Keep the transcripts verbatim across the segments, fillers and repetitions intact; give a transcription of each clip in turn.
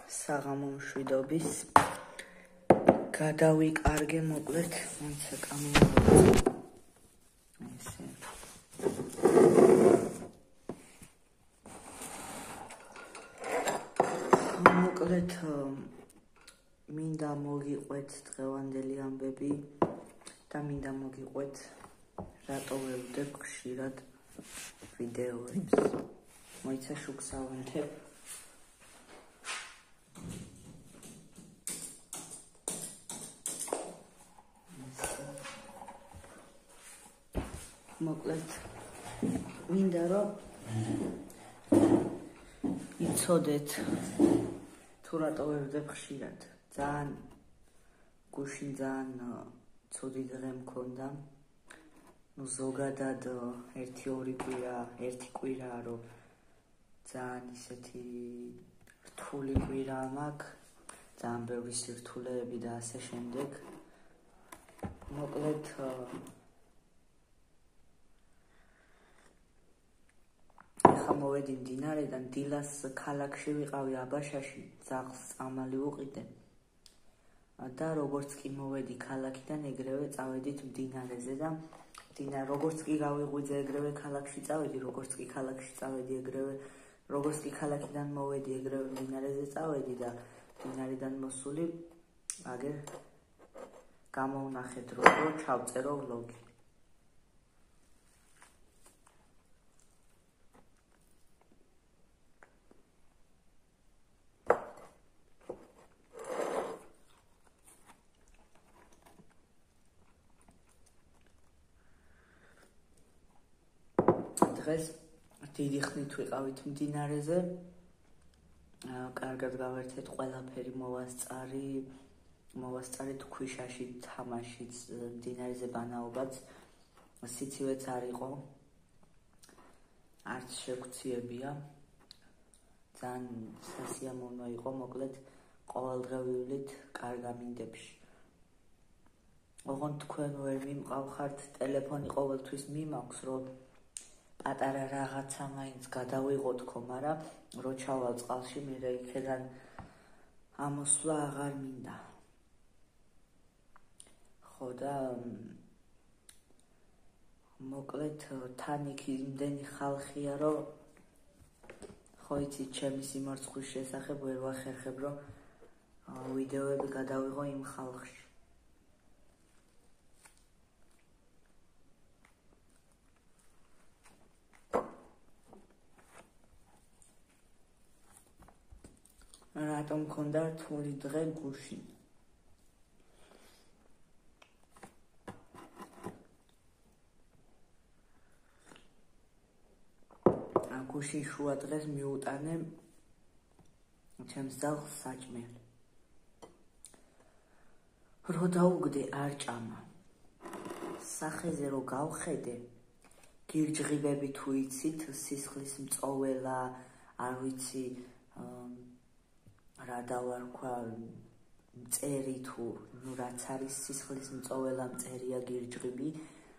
საღამო მშვიდობის გადავიკარგე მოკლედ მაინც კამერა ესე მოკლედ მინდა მოგიყვეთ დღევანდელი ამბები და მინდა მოგიყვეთ რატო ვევდებ ხშირად ვიდეოებს მოიცა შუქს ავენთებ მოკლედ მინდა რომ იცოდეთ თუ რატო ვევდებ ხშირად ძალიან გუშინ ძალიან ცუდი დღე მქონდა ну ზოგადად ერთი ორი კვირა ერთი კვირა რომ ძალიან ისეთი რთული კვირა მაქვს ძალიან ბევრი სირთულეები და ასე შემდეგ მოკლედ ახლა მოვედი მდინარედან დილას ქალაქში ვიყავი აბაშაში ძაღლს წამალი ვუყიდე და როგორც კი მოვედი ქალაქიდან ეგრევე წავედით მდინარეზე და მდინარე როგორც კი გავიღვიძე ეგრევე ქალაქში წავედი როგორც კი ქალაქში წავედი ეგრევე როგორც კი ქალაქიდან მოვედი ეგრევე მდინარეზე წავედი და მდინარიდან მოსული აგერ გამოვნახე დრო რომ ჩავწერო ვლოგი დღეს დიდი ხნით ვიყავით მდინარეზე კარგად გავერთეთ ყველაფერი მოვასწარი მოვასწარეთ ქვიშაში თამაშიც მდინარეზე ბანაობაც სიცივეც არ იყო არც შეგვციებია ძალიან სასიამოვნო იყო მოკლედ ყოველდღიურით კარგ ამინდებში ოღონდ თქვენ ვერ მიმყავხართ ტელეფონი ყოველთვის მიმაქვს რომ პატარა რაღაცა მაინც გადავიღოთ ხო, მაგრამ რო ჩავალ წყალში მე იქიდან ამოსვლა აღარ მინდა. ხო და მოკლედ თან იქ იმდენი ხალხია რომ ხო იცით ჩემი სიმარცხვის შესახებ ვერ ვახერხებ რომ ვიდეოები გადავიღო იმ ხალხში. რატომ მქონდა რთული დღე გუშინ გუშინ შუა დღეს მიუტანე ჩემს ძაღლს საჭმელი რო დაუგდე არ ჭამა სახეზე რო გავხედე გირჯღიბები თუ იცით სისხლის მწოველა არ ვიცი რა დავარქვა მწერი თუ ნუ რაც არის სისხლის მწოველა მწერია გირჯღიბი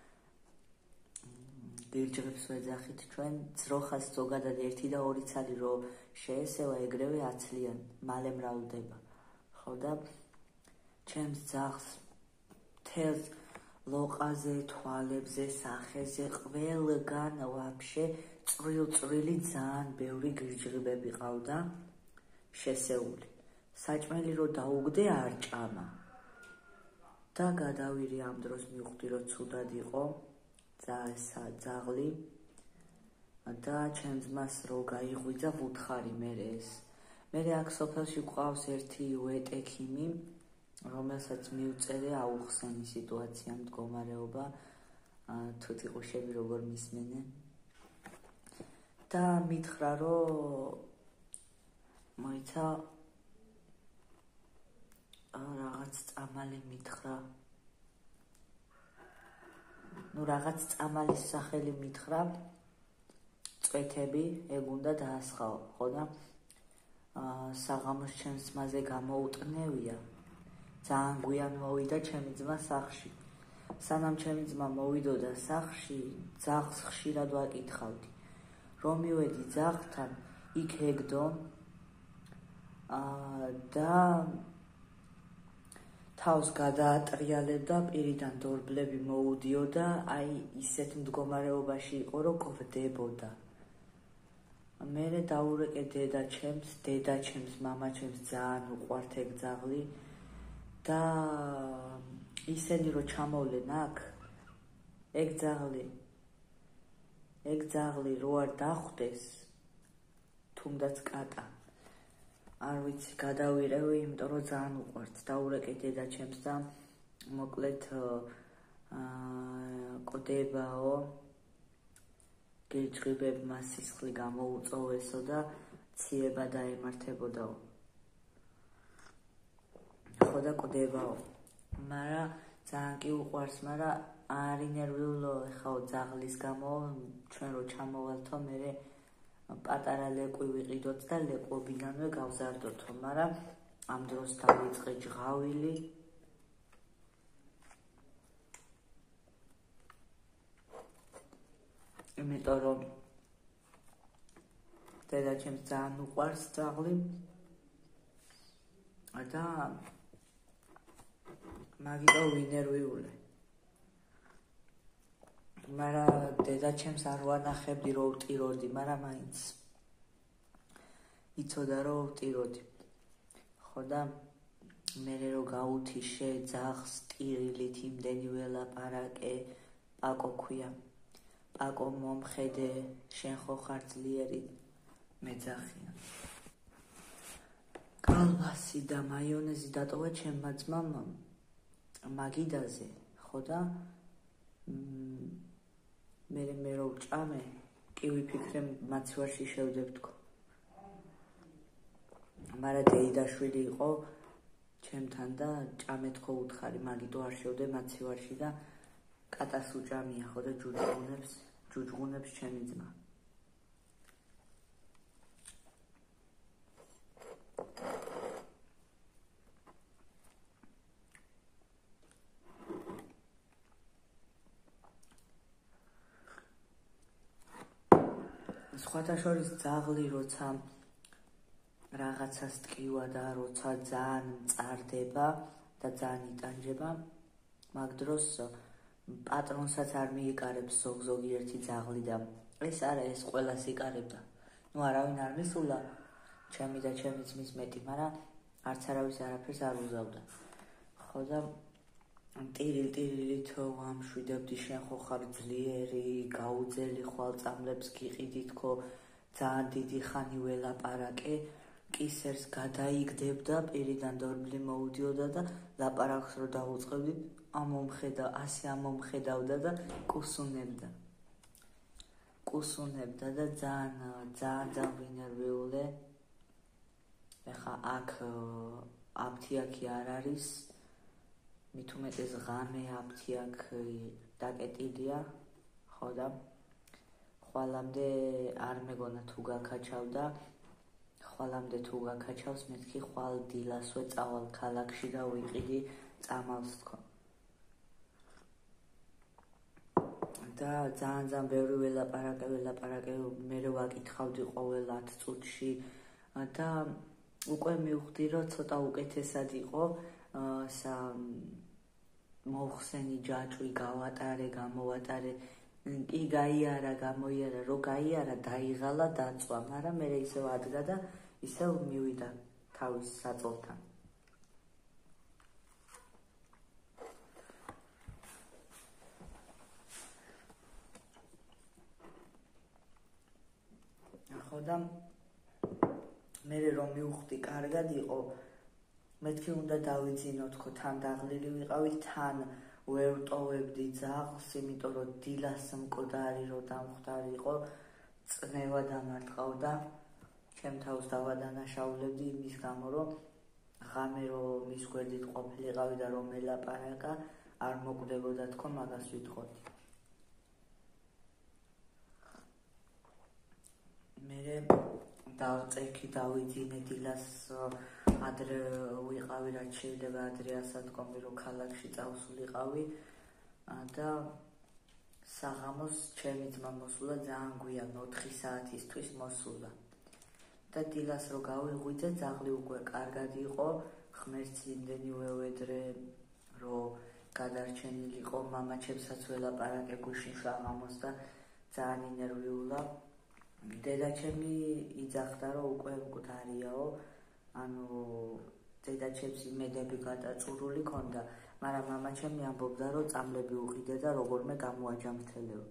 გირჯღიბს ვეძახით ჩვენ ძროხას ზოგადად ერთი და ორი ცალი რო შეესევა ეგრევე აცლიან მალე მრავლდება ხო და ჩემს ძაღლს თელს ლოყაზე თვალებზე სახეზე ყველგან ვაფშე წვრილ-წვრილი ძალიან ბევრი გირჯღიბები ყავდა შესეული საჭმელი რო დაუგდე არ ჭამა და გადავირი ამ დროს მივხვდი რომ ცუდად იყო ძაესა ძაღლი და ჩემს მას რო გაიღვიძა ვუთხარი მე ეს მე აქ სოფელში გვყავს ერთი ვეტექიმი რომელსაც მივწერე აუხსენი სიტუაცია მდგომარეობა თუთიყუშები როგორ მისმენენ და მითხრა რომ მოიცა რაღაც წამალი მითხრა ну რაღაც წამალის სახელი მითხრა წვეთები ეგ უნდა დაასხაო ხო და საღამოს ჩემს მასზე გამოუტნევია ძალიან გვიან მოვიდა ჩემი ძმა სახლში სანამ ჩემი ძმა მოვიდოდა სახლში ძაღლს ხშირად ვაკითხავდი რომ მივედი ძაღლთან იქ ეგდო და თავს გადაატრიალებდა, პირიდან დორბლები მოუდიოდა, აი ისეთ მდგომარეობაში იყო, რომ კვდებოდა. მერე დაურეკე დედაჩემს, დედაჩემს, მამაჩემს ძალიან უყვართ ეგ ძაღლი და ისენი რომ ჩამოვლენ აქ, ეგ ძაღლი, ეგ ძაღლი რო არ დახვდეს, თუნდაც კატა. არ ვიცი, გადავირევი, იმიტომ რომ ძალიან უყვართ. დაურეკე დედაჩემს და მოკლედ კვდებაო, გირჩხიბებმა სისხლი გამოუწოვესო და ციება დაემართებოდაო. ხო და კვდებაო. მაგრამ ძალიან კი უყვარს, მაგრამ არ ინერვიულო ეხაო ძაღლის გამო, ჩვენ რო ჩამოვალთო, მერე პატარა ლეკვი ვიყიდოთ და ლეკვობიდანვე გავზარდოთო, მაგრამ ამ დროს დავიწყე ჯღავილი. იმიტომ რომ დედაჩემს ძალიან უყვარს ძაღლი და მაგიტო ვინერვიულე. მაგრამ დედაჩემს არ ვანახებდი რომ ვტიროდი, მაგრამ მაინც იცოდა რომ ვტიროდი. ხო და მერე რომ გაუთიშე ძაღლს ტირილით იმდენი ველაპარაკე, პაკო ქვია. პაკო მომხედე, შენ ხო ხარ ძლიერი, მეძახიან. კალბასი და მაიონეზი დატოვა ჩემმა ძმამ მაგიდაზე, ხო და მერე მე რო ვჭამე, კი ვიფიქრე მაცივარში შევდებ თქო. მაგრამ დეიდაშვილი იყო ჩემთან და ჭამე თქო უთხარი, მაგიტო არ შევდე მაცივარში და კატას უჭამია, ხო და ჯუჯღუნებს, ჯუჯღუნებს ჩემი ძმა. სხვათა შორის ძაღლი როცა რაღაცას ტკივა და როცა ძალიან მწარდება და ძალიან იტანჯება, მაგ დროს პატრონსაც არ მიიკარებს ზოგ-ზოგიერთი ძაღლი და ეს არა, ეს ყველას იკარებდა. ნუ არავინ არ მისულა, ჩემი და ჩემი ძმის მეტი, მაგრამ არც არავის არაფერს არ უზავდა. ხო და ტირილ-ტირილით ვამშვიდებდი, შენ ხო ხარ ძლიერი, გაუძელი, ხვალ წამლებს გიყიდი თქო, ძალიან დიდი ხანი ველაპარაკე, კისერს გადაიგდებდა, პირიდან დორბლი მოუდიოდა და ლაპარაკს რო დავუწყებდი, ამომხედა, ასე ამომხედავდა და კუსუნებდა. კუსუნებდა და ძალიან, ძალიან ძალიან ვინერვიულე. ეხა აქ აფთიაქი არ არის, მით უმეტეს ღამე აფთიაქი დაკეტილია, ხო და ხვალამდე არ მეგონა თუ გაქაჩავდა, ხვალამდე თუ გაქაჩავს, მეთქი ხვალ დილასვე წავალ ქალაქში და ვიყიდი წამალს თქო. და ძალიან ძალიან ბევრი ველაპარაკე, ველაპარაკე, მერე ვაკითხავდი ყოველ ათ წუთში და უკვე მივხვდი, რომ ცოტა უკეთესად იყო, სა მოხსენი ჯაჭვი გავატარე, გამოვატარე, კი გაიარა, გამოიარა, რო გაიარა, დაიღალა, დაწვა, მაგრამ მერე ისევ ადგა და ისევ მივიდა თავის საწოლთან. ხო და მერე რომ მივხვდი, კარგად იყო, მეთქი უნდა დავიძინო თქო, თან დაღლილი ვიყავი, თან ვერ ვტოვებდი ძაღლს, იმიტომ რომ დილას მკვდარი რო დამხვდარი იყო, წნევა დამარტყავდა, ჩემ თავს დავადანაშაულებდი იმის გამო, რომ ღამე რო მის გვერდით ყოფილიყავი და რომ ელაპარაკა, არ მოკვდებოდა თქო, მაგას ვიტყოდი. მერე დავწექი, დავიძინე დილას ადრე ვიყავი, რაც შეიძლება ადრე ასათქომი, რომ ქალაქში წავსულიყავი და საღამოს ჩემი ძმა მოსულა ძალიან გვიან, ოთხი საათისთვის მოსულა. და დილას რო გავიღვიძე, ძაღლი უკვე კარგად იყო, ღმერთს იმდენი ვევედრე, რომ გადარჩენილიყო, მამაჩემსაც ველაპარაკე გუშინ შაღამოს და ძალიან ინერვიულა. დედაჩემი იძახდა, რომ უკვე მკვდარიაო, ანუ დედაჩემს იმედები გადაწურული ქონდა, მაგრამ მამაჩემი ამბობდა, რომ წამლები უყიდე და როგორმე გამოაჯამრთელეო.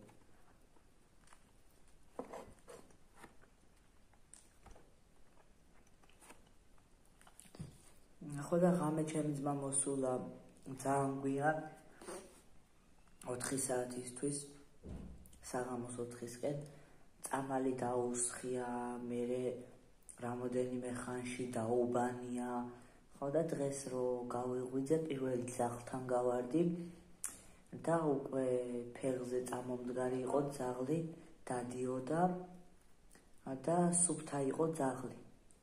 ხო და ღამე ჩემი ძმა მოსულა ძალიან გვიან ოთხი საათისთვის, საღამოს ოთხისკენ, წამალი დაუსხია, მერე რამოდენიმე ხანში დაუბანია. ხო და დღეს რო გავიღვიძე, პირველი ძაღლთან გავარდი და უკვე ფეხზე წამომდგარი იყო ძაღლი, დადიოდა და სუფთა იყო ძაღლი.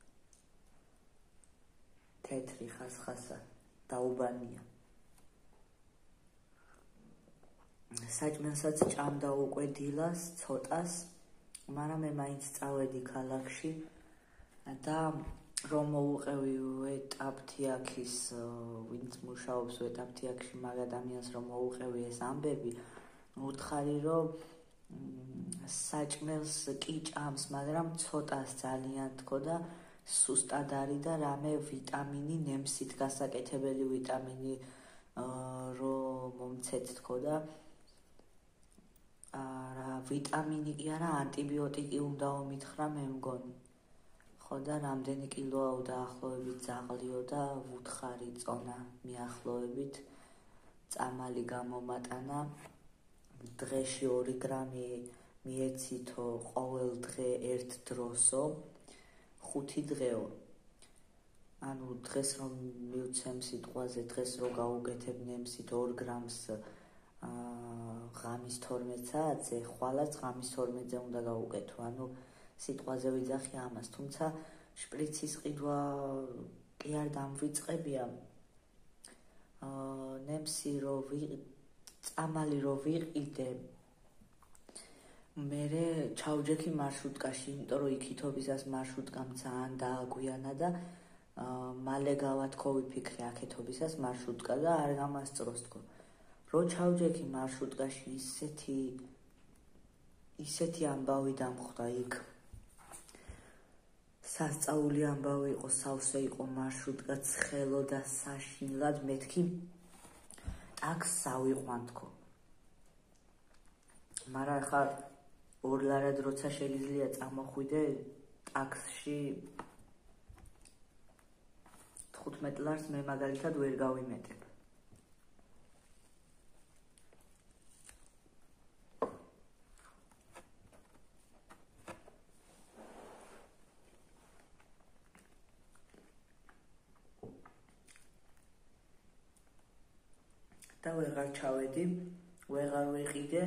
თეთრი ხასხასა, დაუბანია. საჭმელსაც ჭამდა უკვე დილას, ცოტას, მაგრამ მე მაინც წავედი ქალაქში და რომ მოვუყევი ვეტაპთიაქის, ვინც მუშაობს ვეტაპთიაქში, მაგ ადამიანს რომ მოვუყევი ეს ამბები, ვუთხარი რომ საჭმელს კი ჭამს, მაგრამ ცოტას ძალიან თქო და სუსტად არის და რამე ვიტამინი, ნემსით გასაკეთებელი ვიტამინი რომ მომცეთ თქო და რა ვიტამინი კი არა, ანტიბიოტიკი უნდაო მითხრა მე მგონი. ხო და რამდენი კილოაო დაახლოებით ძაღლიო და ვუთხარი წონა მიახლოებით, წამალი გამომატანა, დღეში ორი გრამი მიეცითო ყოველ დღე ერთ დროსო, ხუთი დღეო. ანუ დღეს რომ მივცემ სიტყვაზე, დღეს რო გავუკეთებ ნემსით ორ გრამს ღამის თორმეტ საათზე, ხვალაც ღამის თორმეტზე უნდა გავუკეთო. ანუ სიტყვაზე ვიძახი ამას, თუმცა შპრიცის ყიდვა კი არ დამვიწყებია. ნემსი რო წამალი რო ვიყიდე, მერე ჩავჯექი მარშრუტკაში, იმიტომ რომ იქითობისას მარშრუტკამ ძალიან დააგვიანა და მალე გავათქო ვიფიქრე აქეთობისას მარშრუტკა და არ გამასწროს თქო. რო ჩავჯექი მარშრუტკაში, ისეთი ისეთი ამბავი დამხვდა იქ. სასწაული ამბავი იყო, სავსე იყო მარშრუტკა, ცხელო და საშინლად, მეთქი ტაქსს ავიყვან თქო. მაგრამ ხა ორ ლარად როცა შეიძლება წამოხვიდე ტაქსში თხუთმეტ ლარს მე მაგალითად ვერ გავიმეტებ. და ვეღარ ჩავედი, ვეღარ ვიყიდე,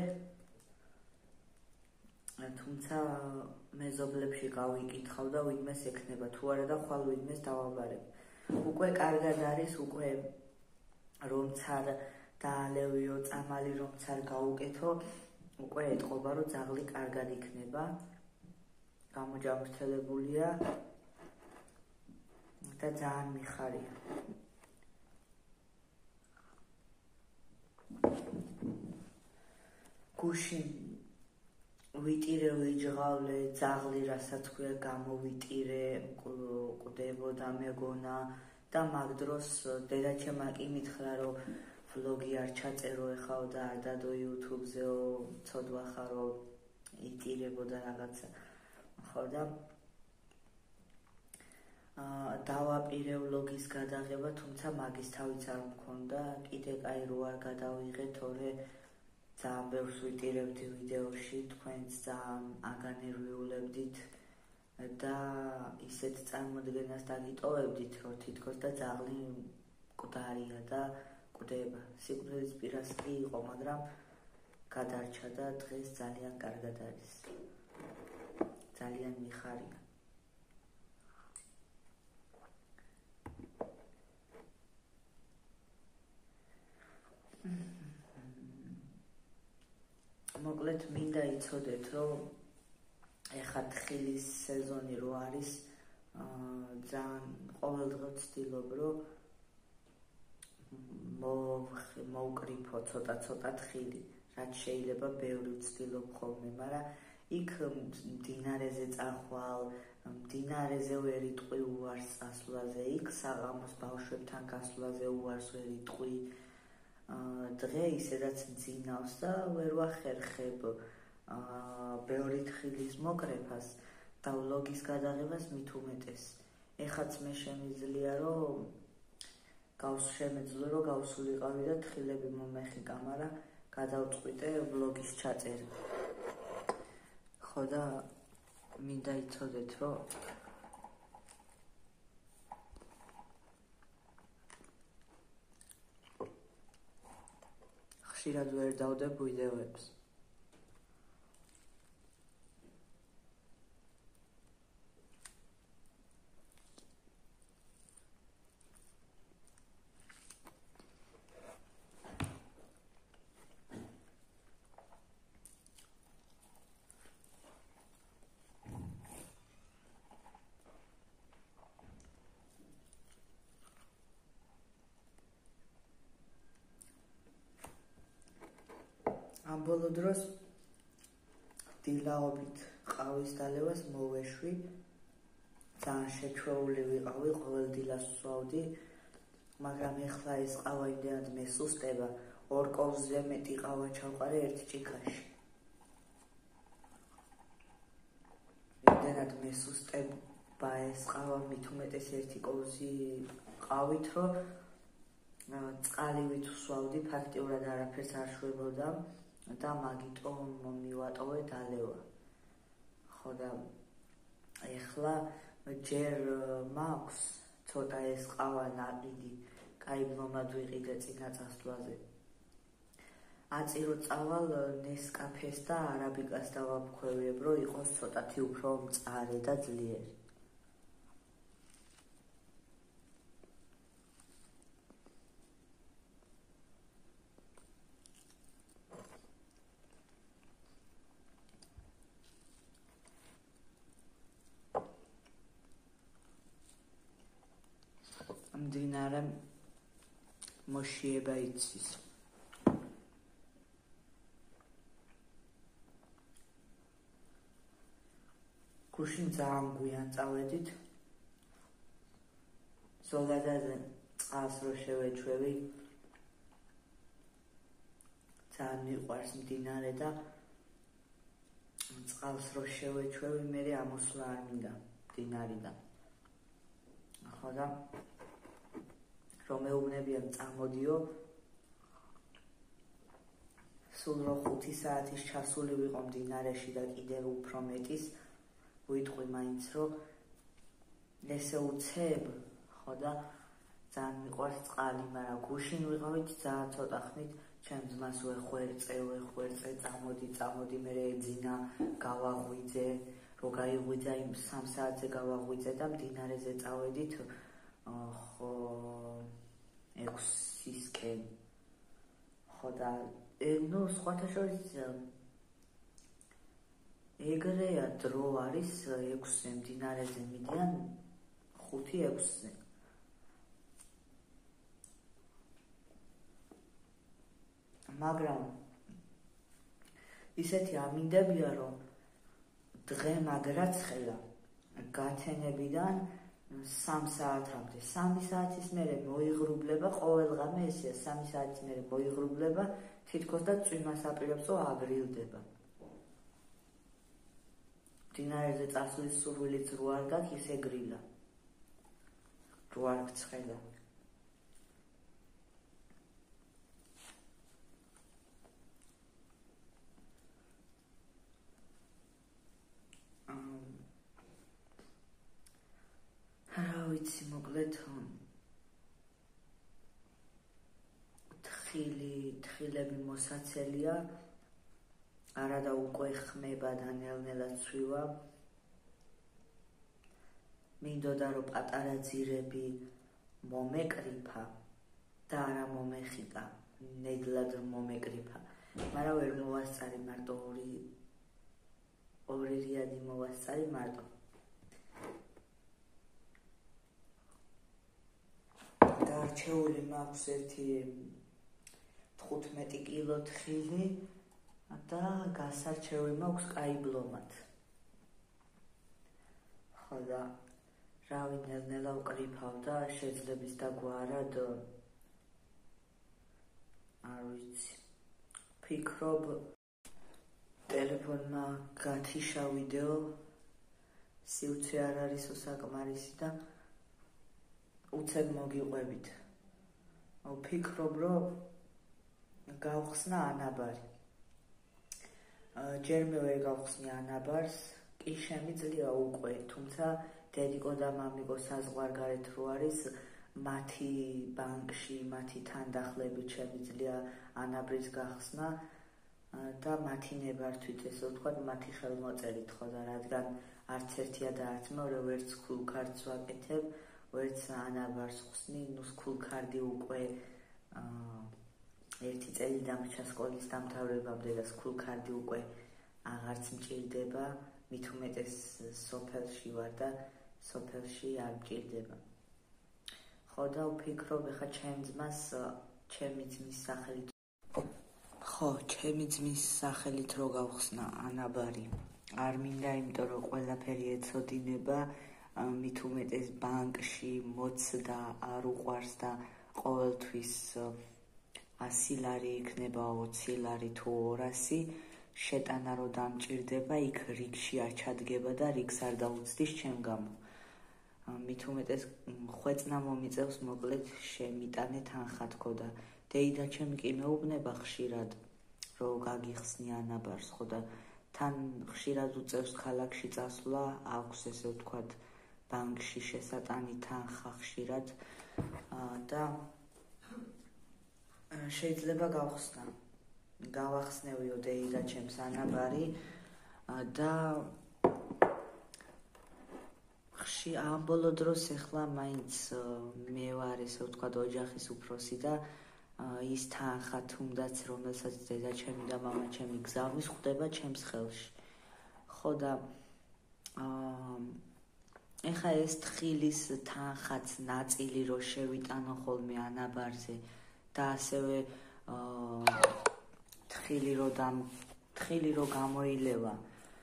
თუმცა მეზობლებში გავიკითხავ და ვინმეს ექნება, თუ არა და ხვალ ვინმეს დავაბარებ. უკვე კარგად არის, უკვე რომც არ დაალევიო წამალი, რომც არ გაუკეთო, უკვე ეტყობა, რომ ძაღლი კარგად იქნება, გამოჯამრთელებულია და ძალიან მიხარია. გუშინ ვიტირე ვიჯღავლე, ძაღლი რასაც ქვია გამოვიტირე, კვდებოდა მეგონა და მაგ დროს დედაჩემმა კი მითხრა, რომ ვლოგი არ ჩაწერო ეხაო და არ დადო იუთუბზეო, ცოდვა ხარო იტირებოდა რაღაცა. ხო და დავაპირე ვლოგის გადაღება, თუმცა მაგის თავიც არ მქონდა, კიდე კაი რო არ გადავიღე, თორე ძალიან ბევრს ვიტირებდი ვიდეოში, თქვენც ძალიან აგანერვიულებდით და ისეთ წარმოდგენას დაგიტოვებდით, რომ თითქოს და ძაღლი მკვდარია და კვდება. სიკვდილის პირას კი იყო, მაგრამ გადარჩა და დღეს ძალიან კარგად არის. ძალიან მიხარია. მოკლედ მინდა იცოდეთ, რომ ეხა თხილის სეზონი რო არის, ძალიან ყოველდღე ვცდილობ, რომ მოვკრიფო ცოტა-ცოტა თხილი, რაც შეიძლება ბევრი ვცდილობ ხოლმე, მაგრამ იქ მდინარეზე წახვალ, მდინარეზე ვერ იტყვი უარს წასვლაზე, იქ საღამოს ბავშვებთან გასვლაზე უარს ვერ იტყვი. დღე ისედაც მძინავს და ვერ ვახერხებ ბევრი თხილის მოკრეფას და ვლოგის გადაღებას მით უმეტეს. ეხაც მე შემიძლია, რომ შემეძლო, რომ გავსულიყავი და თხილები მომეხიკა, მაგრამ გადავწყვიტე ვლოგის ჩაწერა. ხო და მინდა იცოდეთ, რომ ხშირად ვერ დავდებ ვიდეოებს. ამ ბოლო დროს დილაობით ყავის დალევას მოვეშვი, ძალიან შეჩვეული ვიყავი, ყოველ დილას ვსვავდი, მაგრამ ეხლა ეს ყავა იმდენად მესუსტება, ორ კოვზზე მეტი ყავა ჩავყარე ერთ ჭიქაში. იმდენად მესუსტება ეს ყავა, მით უმეტეს ერთი კოვზი ყავით, რომ წყალივით ვსვავდი, ფაქტიურად არაფერს არ შვებოდა და მაგიტო მივატოვე დალევა. ხო და ეხლა ჯერ მაქვს ცოტა ეს ყავა ნაყიდი, კაი ბლომად ვიყიდე წინა წასვლაზე. აწირო წავალ ნესკაფეს და არაბიკას დავაფქვევიებ, რომ იყოს ცოტათი უფრო მწარე და ძლიერი. მდინარე მოშიება იცის. გუშინ ძალიან გვიან წავედით. ზოგადად წყალს რო შევეჩვევი, ძალიან მიყვარს მდინარე და წყალს რო შევეჩვევი, მე ამოსვლა არ მინდა მდინარიდან. ხო და რომ მეუბნებიან წამოდიო, სულ რო ხუთი საათის ჩასული ვიყო მდინარეში და კიდევ უფრო მეტის, ვიტყვი მაინც, რომ ესე უცებ, ხო და ძალიან მიყვარს წყალი, მაგრამ გუშინ ვიყავით ძალიან ცოტა ხნით, ჩემ ძმას ვეხვერწე, ვეხვერწე, წამოდი, წამოდი, მე ეძინა, გავაღვიძე, რო გაიღვიძა იმ სამ საათზე გავაღვიძე და მდინარეზე წავედით, ხო ექვსისკენ. ხო და ნუ სხვათა შორის ეგრეა დრო არის ექვსზე მდინარეზე მიდიან ხუთი ექვსზე. მაგრამ ისეთი ამინდებია, რომ დღე მაგრაცხელა გათენებიდან სამ საათამდე, სამი საათის მერე მოიღრუბლება, ყოველ ღამე ესეა, სამი საათის მერე მოიღრუბლება, თითქოს და წვიმას აპირებს, რომ აბრილდება. მდინარეზე წასვლის სურვილიც რო არ გაქვს, ისე გრილა, რო არ გცხელა. რა ვიცი, მოკლედ თხილი, თხილები მოსაცელია, არადა უკვე ხმება და ნელ-ნელა ცვივა. მინდოდა, რომ პატარა ძირები მომეკრიფა და არა მომეხიკა, ნედლად მომეკრიფა, მაგრამ ვერ მოვასწარი მარტო ორი ორი რიადი მოვასწარი მარტო. გარჩეული მაქვს ერთი თხუთმეტი კილო თხილი და გასარჩევი მაქვს კაი ბლომად. ხო და რავი ნელ-ნელა ვკრიფავ და შეძლებს დაგვარად არ ვიცი. ფიქრობ ტელეფონმა გათიშა ვიდეო, სიუცე არ არის უსაკმარისი და უცებ მოგიყვებით. ვფიქრობ, რომ გავხსნა ანაბარი. ჯერ მე ვერ გავხსნი ანაბარს, კი შემიძლია უკვე, თუმცა დედიკო და მამიკო საზღვარგარეთ რო არის, მათი ბანკში, მათი თანდახლებით შემიძლია ანაბრის გახსნა და მათი ნებართვით, ესე ვთქვათ, მათი ხელმოწერით ხო და რადგან არც ერთია და არც მეორე ვერც ქულქარდს ვაკეთებ, ვერც ანაბარს ხსნი, ნუ ქულქარდი უკვე ერთი წელი დამრჩა სკოლის დამთავრებამდე და ქულქარდი უკვე აღარც მჭირდება, მით უმეტეს სოფელში ვარ და სოფელში არ მჭირდება. ხო და ვფიქრობ, ეხა ჩემ ძმას, ჩემი ძმის სახელით ხო, ჩემი ძმის სახელით რო გავხსნა ანაბარი. არ მინდა, იმიტომ რომ ყველაფერი ეცოდინება, მით უმეტეს ბანკში მოცდა არ უყვარს და ყოველთვის ასი ლარი იქნება, ოცი ლარი თუ ორასი, შეტანა რო დამჭირდება, იქ რიგში არ ჩადგება და რიგს არ დაუცდის ჩემ გამო. მით უმეტეს ხვეწნა მომიწევს, მოკლედ შემიტანე თანხა თქო და დეიდა ჩემი კი მეუბნება ხშირად, რომ გაგიხსნი ანაბარს, ხო და თან ხშირად უწევს ქალაქში წასვლა, აქვს ესე ვთქვათ ბანკში შესატანი თანხა ხშირად და შეიძლება გავხსნა. გავახსნევიო დეიდა ჩემს ანაბარი და ხში ამ ბოლო დროს ეხლა მაინც მე ვარ ესე ვთქვათ ოჯახის უფროსი და ის თანხა თუნდაც რომელსაც დედა ჩემი და მამა ჩემი გზავნის ხვდება ჩემს ხელში. ხო და ეხა ეს თხილის თანხაც ნაწილი რო შევიტანო ხოლმე ანაბარზე და ასევე თხილი რო დამ თხილი რო გამოილევა.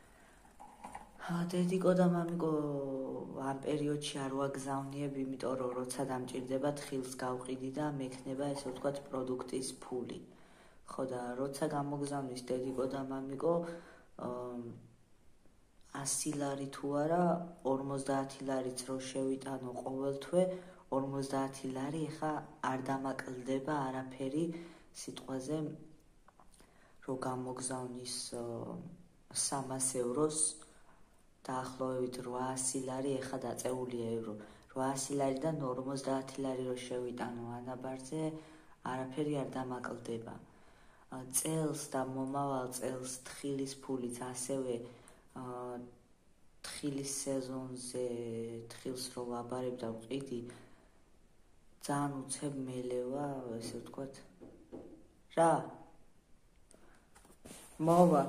დედიკო და მამიკო ამ პერიოდში არ ვაგზავნიებ, იმიტომ რომ როცა დამჭირდება თხილს გავყიდი და მექნება ესე ვთქვათ პროდუქტის ფული. ხო და როცა გამოგზავნის დედიკო და მამიკო ასი ლარი თუ არა, ორმოცდაათი ლარიც რო შევიტანო ყოველ თვე, ორმოცდაათი ლარი ეხა არ დამაკლდება არაფერი სიტყვაზე რო გამოგზავნის სამას ევროს დაახლოებით რვაასი ლარი ეხა დაწეულია ევრო. რვაასი ლარიდან ორმოცდაათი ლარი რო შევიტანო ანაბარზე, არაფერი არ დამაკლდება. წელს და მომავალ წელს თხილის ფულით ასევე თხილის სეზონზე თხილს რო ვაბარებ და ვყიდი, ძალიან უცებ მელევა, ესე ვთქვათ. რა? მოვა.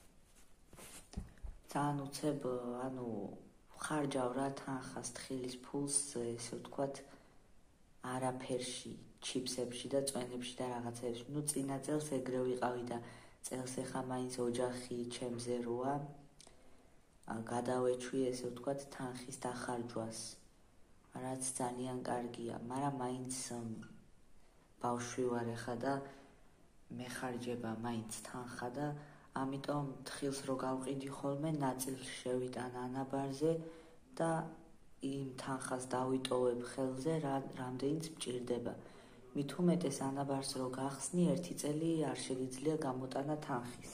ძალიან უცებ, ანუ ხარჯავ რა თანხას თხილის ფულს, ესე ვთქვათ, არაფერში, ჩიფსებში და წვენებში და რაღაცებში. ნუ წინა წელს ეგრე ვიყავი და წელს ეხა მაინც ოჯახი ჩემზე როა, გადავეჩვი ესე ვთქვათ თანხის დახარჯვას, რაც ძალიან კარგია, მაგრამ მაინც ბავშვი ვარ ეხა და მეხარჯება მაინც თანხა და ამიტომ თხილს რო გავყიდი ხოლმე, ნაწილს შევიტან ანაბარზე და იმ თანხას დავიტოვებ ხელზე, რამდენიც მჭირდება. მით უმეტეს ანაბარს რო გახსნი, ერთი წელი არ შეგიძლია გამოტანა თანხის.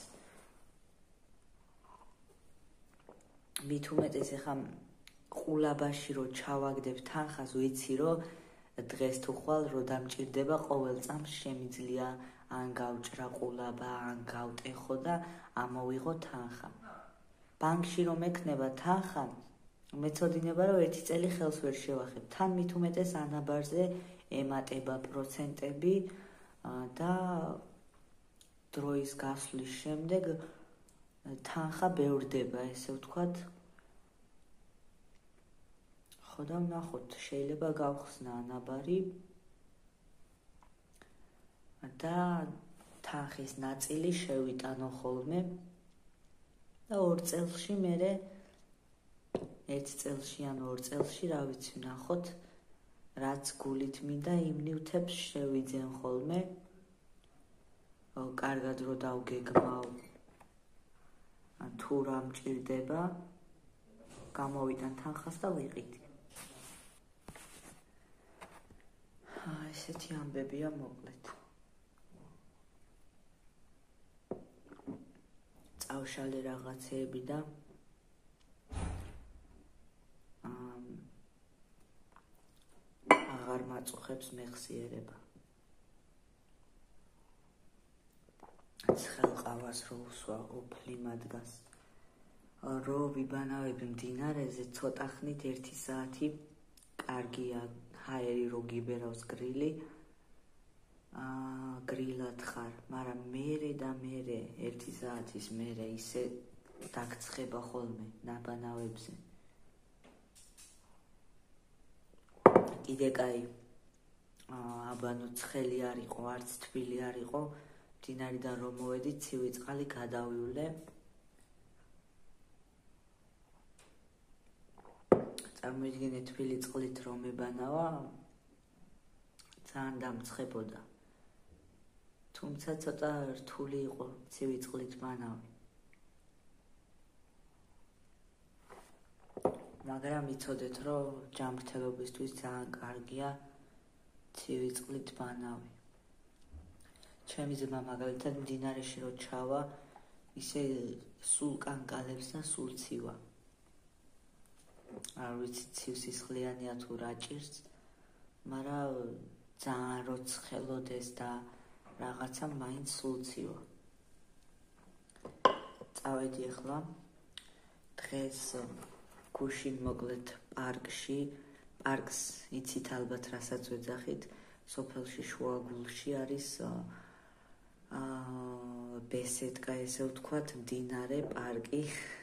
მით უმეტეს ეხა ყულაბაში რო ჩავაგდებ თანხას, ვიცი რომ დღეს თუ ხვალ რო დამჭირდება ყოველ წამს შემიძლია ან გავჭრა ყულაბა, ან გავტეხო და ამოვიღო თანხა. ბანკში რომ ექნება თანხა, მეცოდინება რომ ერთი წელი ხელს ვერ შევახებ. თან მით უმეტეს ანაბარზე ემატება პროცენტები და დროის გასვლის შემდეგ თანხა ბევრდება, ესე ვთქვათ. ხო და ვნახოთ, შეიძლება გავხსნა ანაბარი და თანხის ნაწილი შევიტანო ხოლმე და ორ წელში მერე ერთ წელში ან ორ წელში რა ვიცი ვნახოთ რაც გულით მინდა იმ ნივთებს შევიძენ ხოლმე კარგად რო დავგეგმავ თუ რა მჭირდება გამოვიტან თანხას და ვიყიდი. ესეთი ამბებია მოკლედ. წავშალე რაღაცეები და აღარ მაწუხებს მეხსიერება. ცხელყავას რო უსვა ოფლი მადგას. რო ვიბანავები მდინარეზე ცოტა ხნით ერთი საათი კარგია ჰაერი რო გიბერავს გრილი აა გრილად ხარ, მაგრამ მერე და მერე ერთი საათის მერე ისე დაგცხება ხოლმე ნაბანავებზე. კიდე კაი აბანო ცხელი არ იყო, არც თბილი არ იყო, მდინარიდან რომ მოვედი ცივი წყალი გადავივლე. წარმოიდგინე თბილი წყლით რომ ებანავა, ძალიან დამცხებოდა. თუმცა ცოტა რთული იყო ცივი წყლით ბანავი. მაგრამ იცოდეთ რომ ჯანმრთელობისთვის ძალიან კარგია ცივი წყლით ბანავი. ჩემი ძმა მაგალითად მდინარეში რო ჩავა, ისე სულ კანკალებს და სულ ცივა. არ ვიცი ცივსისხლიანია თუ რა ჭირს, მაგრამ ძალიან რო ცხელოდეს და რაღაცა მაინც სულ ცივა. წავედი ახლა დღეს გუშინ მოკლედ პარკში, პარკს იცით ალბათ რასაც ვეძახით, სოფელში შუაგულში არის აა ბესედკა, ესე ვთქვათ, მდინარე, პარკი.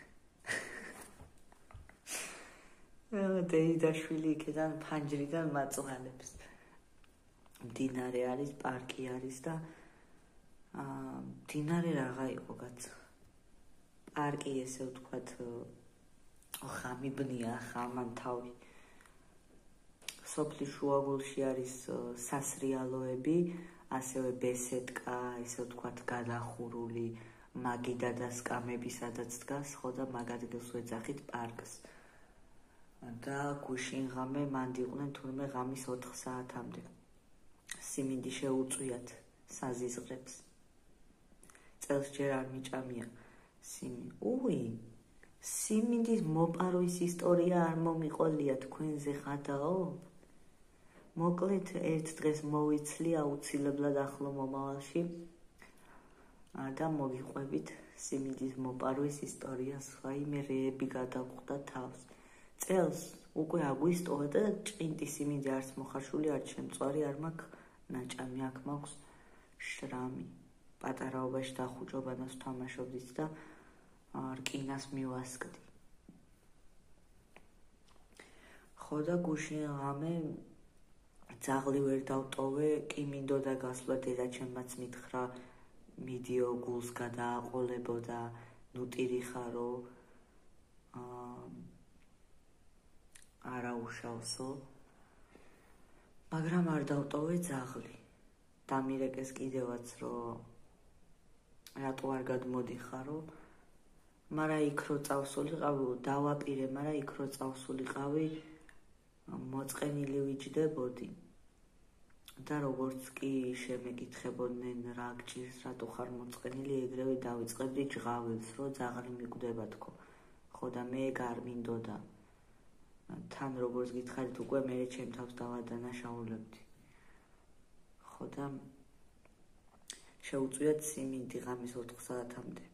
დეიდაშვილი იქიდან ფანჯრიდან მაწუხალებს. მდინარე არის, პარკი არის და აა მდინარე რაღა იყო კაცო. პარკი ესე ვთქვათ ხამიბნია, ხამანთავი. სოფლის შუაგულში არის სასრიალოები, ასევე ბესედკა, ესე ვთქვათ გადახურული მაგიდა და სკამები სადაც დგას, ხო და მაგ ადგილს ვეძახით პარკს. და გუშინ ღამე მანდიყვნენ თურმე ღამის ოთხ საათამდე. სიმინდი შეუწვიათ საზიზღრებს. წელს ჯერ არ მიჭამია სიმინდი. უი, სიმინდის მოპარვის ისტორია არ მომიყოლია თქვენზე ხადაო? მოკლედ ერთ დღეს მოვიცლი აუცილებლად ახლო მომავალში და მოგიყვებით სიმინდის მოპარვის ისტორიას. ვაიმე რეები გადავხვდა თავს. წელს უკვე აგვისტოა და ჭყინტი სიმინდი არც მოხარშული, არც შემწვარი არ მაქვს ნაჭამი, აქ მაქვს შრამი. პატარაობაში და ხუჭობანას ვთამაშობდით და რკინას მივასკდი. ხო და გუშინ ღამე ძაღლი ვერ დავტოვე, კი მინდოდა გასვლა, დედაჩემმაც მითხრა მიდიო გულს გადააყოლებო და ნუტირი ხარო არაუშავსო, მაგრამ არ დავტოვე ძაღლი. დამირეკეს კიდევაც რომ რატო არ გადმოდიხარო, მაგრამ იქ რო წავსულიყავი, დავაპირე, მაგრამ იქ რო წავსულიყავი, მოწყენილი ვიჯდებოდი. და როგორც კი შემეკითხებოდნენ რა გჭირს, რატო ხარ მოწყენილი, ეგრევე დავიწყებდი ჯღავილს, რომ ძაღლი მიკვდება თქო. ხო და მე ეგ არ მინდოდა. თან როგორც გითხარით უკვე მე ჩემ თავს დავადანაშაულებდი. ხო და შეუწვიათ სიმინდი ღამის ოთხ საათამდე.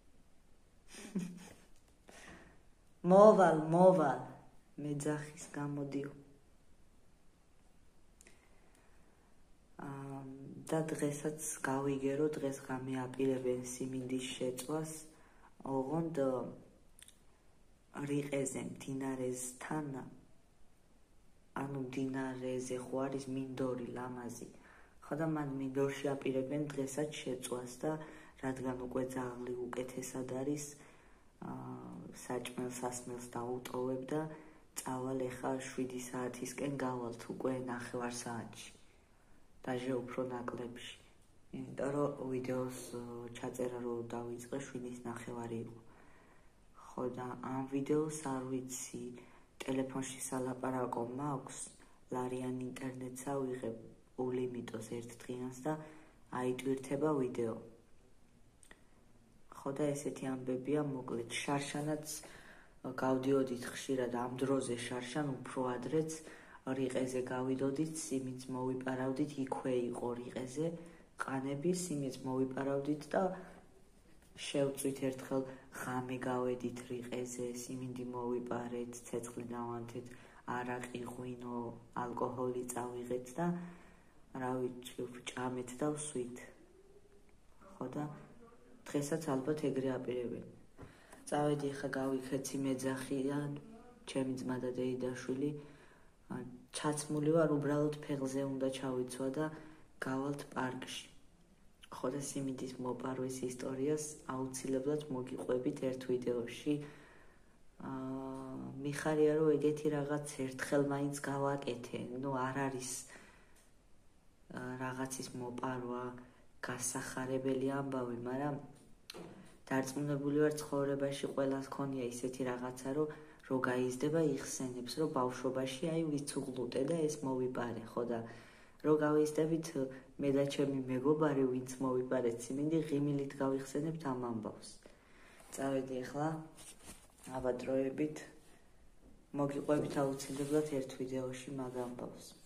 მოვალ, მოვალ, მე ძახის გამოდიო. და დღესაც გავიგერო, დღეს ღამე აპირებენ სიმინდის შეწვას, ოღონდ რიყეზე მდინარესთან, ანუ მდინარეზე ხო არის მინდორი, ლამაზი, ხო და მან მინდორში აპირებენ დღესაც შეწვას და რადგან უკვე ძაღლი უკეთესად არის საჭმელს სასმელს დაუტოვებ და წავალ ეხა შვიდი საათისკენ გავალთ უკვე ნახევარ საათში დაჟე უფრო ნაკლებში იმიტომ რომ ვიდეოს ჩაწერა რო დავიწყე შვიდის ნახევარი იყო ხო და ამ ვიდეოს არ ვიცი ტელეფონში სალაპარაკო მაქვს ლარიან ინტერნეტსა ვიღებ ულიმიტოს ერთ დღიანს და აიტვირთება ვიდეო ხო და ესეთი ამბებია მოკლედ შარშანაც გავდიოდით ხშირად ამ დროზე შარშან უფრო ადრეც რიყეზე გავიდოდით სიმიც მოვიპარავდით იქვე იყო რიყეზე ყანები სიმიც მოვიპარავდით და შევწვით ერთხელ ღამე გავედით რიყეზე სიმინდი მოვიპარეთ ცეცხლი დავანთეთ არაყი ღვინო ალკოჰოლი წავიღეთ და რავი ჭამეთ და ვსვით ხო და დღესაც ალბათ ეგრე აპირებენ წავედი ხა გავიქეცი მეძახიან ჩემი ძმა და დეიდაშვილი ჩაცმული ვარ უბრალოდ ფეხზე უნდა ჩავიცვა და გავალთ პარკში ხო და სიმინდის მოპარვის ისტორიას აუცილებლად მოგიყვებით ერთ ვიდეოში მიხარია რომ ეგეთი რაღაც ერთხელ მაინც გავაკეთე ნუ არ არის რაღაცის მოპარვა გასახარებელი ამბავი მაგრამ დარწმუნებული ვარ ცხოვრებაში ყველას ქონია ისეთი რაღაცა რომ რო გაიზრდება იხსენებს რომ ბავშვობაში აი ვიც უღლუტე და ეს მოვიპარე ხო და რო გავიზრდებით მე და ჩემი მეგობარი ვინც მოვიპარეთ სიმინდი ღიმილით გავიხსენებთ ამ ამბავს წავედი ახლა აბა დროებით მოგიყვებით აუცილებლად ერთ ვიდეოში მაგ ამბავს